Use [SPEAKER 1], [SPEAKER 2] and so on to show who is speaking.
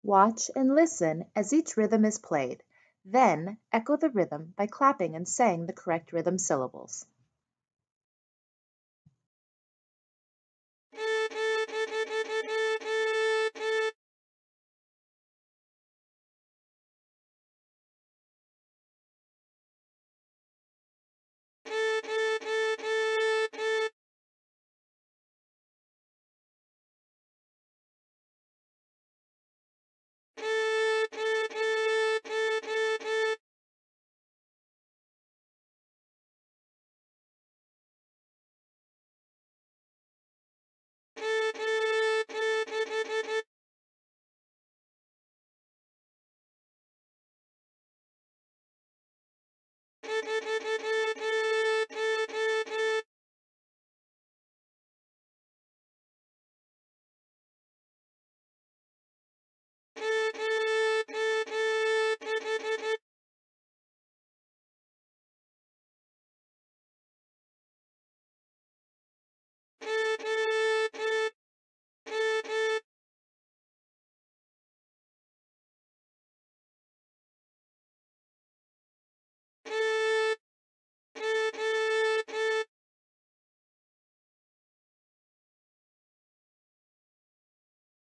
[SPEAKER 1] Watch and listen as each rhythm is played. Then echo the rhythm by clapping and saying the correct rhythm syllables.